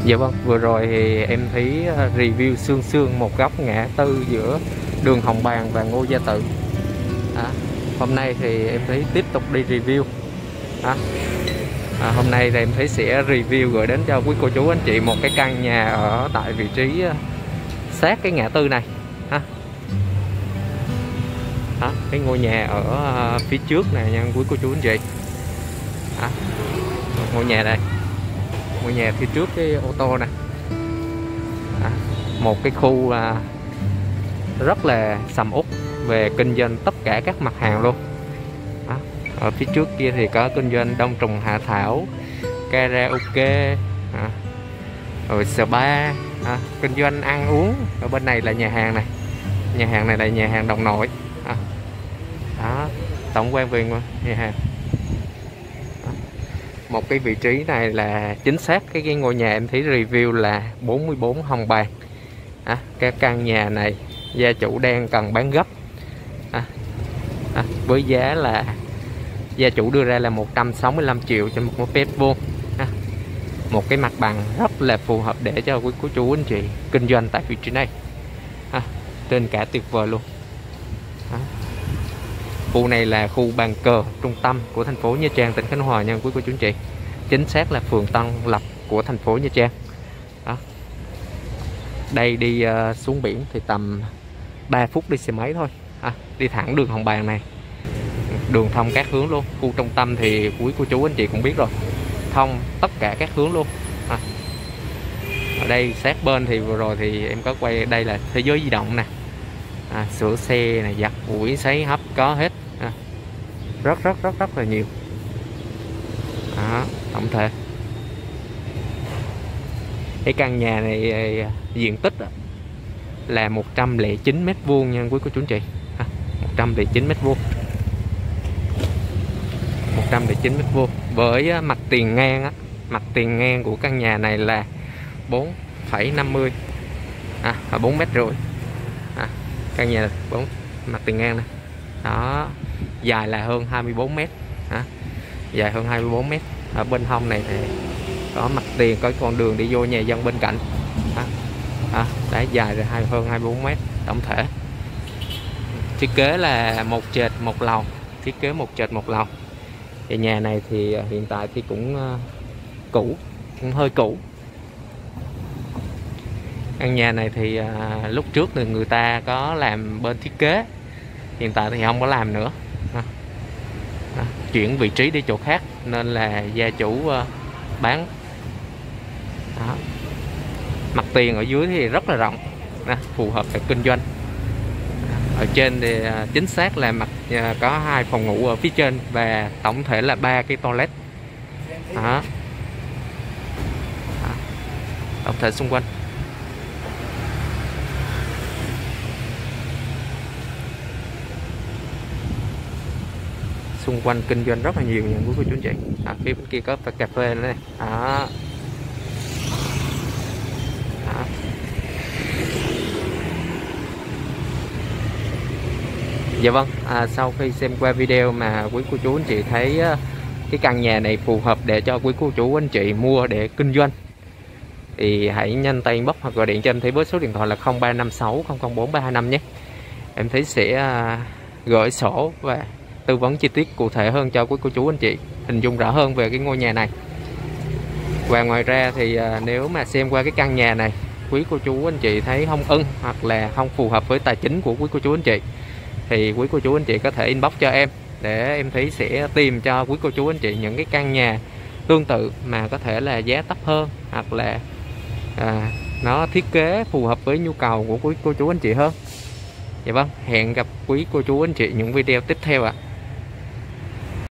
Dạ vâng, vừa rồi thì em thấy review sương sương một góc ngã tư giữa đường Hồng Bàng và Ngô Gia Tự. Hôm nay thì em thấy tiếp tục đi review. Hôm nay thì em thấy sẽ review gửi đến cho quý cô chú anh chị một cái căn nhà ở tại vị trí sát cái ngã tư này. Cái ngôi nhà ở phía trước này nha quý cô chú anh chị. Ngôi nhà đây, ngôi nhà phía trước cái ô tô này. Một cái khu rất là sầm uất về kinh doanh tất cả các mặt hàng luôn. Ở phía trước kia thì có kinh doanh đông trùng hạ thảo, karaoke, rồi spa, kinh doanh ăn uống. Ở bên này là nhà hàng này, nhà hàng này là nhà hàng Đồng Nội. Tổng quan về nhà hàng. Một cái vị trí này là chính xác cái ngôi nhà em thấy review là 44 Hồng Bàng. Cái căn nhà này gia chủ đang cần bán gấp, với giá là gia chủ đưa ra là 165 triệu cho một mét vuông. Một cái mặt bằng rất là phù hợp để cho quý cô chú anh chị kinh doanh tại vị trí này. Trên cả tuyệt vời luôn. Khu này là khu bàn cờ trung tâm của thành phố Nha Trang, tỉnh Khánh Hòa nha quý cô chú anh chị. Chính xác là phường Tân Lập của thành phố Nha Trang. Đây đi xuống biển thì tầm 3 phút đi xe máy thôi. Đi thẳng đường Hồng Bàng này, đường thông các hướng luôn. Khu trung tâm thì quý cô chú anh chị cũng biết rồi, thông tất cả các hướng luôn. Ở đây sát bên thì vừa rồi thì em có quay, đây là thế giới di động nè, sửa xe này, giặt ủi sấy hấp có hết. Rất là nhiều. Tổng thể cái căn nhà này diện tích là 109 mét vuông nha quý cô chú anh chị. 109 mét vuông, 109 mét vuông với mặt tiền ngang mặt tiền ngang của căn nhà này là 4,50, 4,5 mét. Căn nhà 4 mặt tiền ngang này đó, dài là hơn 24 mét. Dài hơn 24 mét. Ở bên hông này thì có mặt tiền, có con đường đi vô nhà dân bên cạnh. Đã dài rồi hơn 24 mét. Tổng thể thiết kế là một trệt một lầu, thiết kế một trệt một lầu. Thì nhà này thì hiện tại thì cũng cũ, cũng hơi cũ. Căn nhà này thì lúc trước thì người ta có làm bên thiết kế, hiện tại thì không có làm nữa. Chuyển vị trí đi chỗ khác nên là gia chủ bán. Mặt tiền ở dưới thì rất là rộng, phù hợp để kinh doanh. Ở trên thì chính xác là có 2 phòng ngủ ở phía trên và tổng thể là 3 cái toilet. Tổng thể xung quanh kinh doanh rất là nhiều nha quý cô chú anh chị. Phía bên kia có cà phê nữa này. Dạ vâng, sau khi xem qua video mà quý cô chú anh chị thấy cái căn nhà này phù hợp để cho quý cô chú anh chị mua để kinh doanh thì hãy nhanh tay inbox hoặc gọi điện cho em thấy với số điện thoại là 0356 004 325 nhé. Em thấy sẽ gửi sổ và tư vấn chi tiết cụ thể hơn cho quý cô chú anh chị hình dung rõ hơn về cái ngôi nhà này. Và ngoài ra thì nếu mà xem qua cái căn nhà này quý cô chú anh chị thấy không ưng hoặc là không phù hợp với tài chính của quý cô chú anh chị thì quý cô chú anh chị có thể inbox cho em để em thấy sẽ tìm cho quý cô chú anh chị những cái căn nhà tương tự mà có thể là giá thấp hơn hoặc là nó thiết kế phù hợp với nhu cầu của quý cô chú anh chị hơn. Dạ vâng, hẹn gặp quý cô chú anh chị những video tiếp theo ạ.